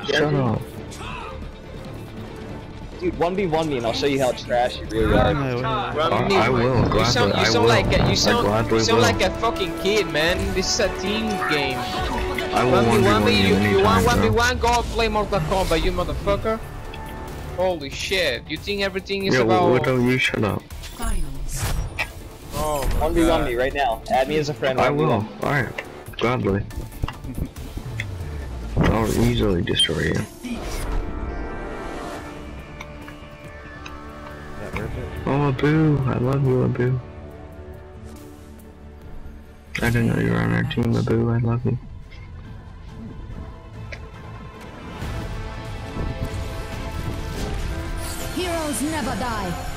Shut up. Dude, 1v1 me and I'll show you how trash you really are. I will, gladly. You sound like a I fucking kid, man. This is a team game. will 1v1 you you want anytime, 1v1? Go play Mortal Kombat, you motherfucker. Holy shit, you think everything is yeah, about... what don't you shut up? Oh, 1v1 me right now. Add me as a friend. I will. Alright. Gladly. I'll easily destroy you. Oh, Abu. I love you, Abu. I didn't know you were on our team, Abu. I love you. Heroes never die.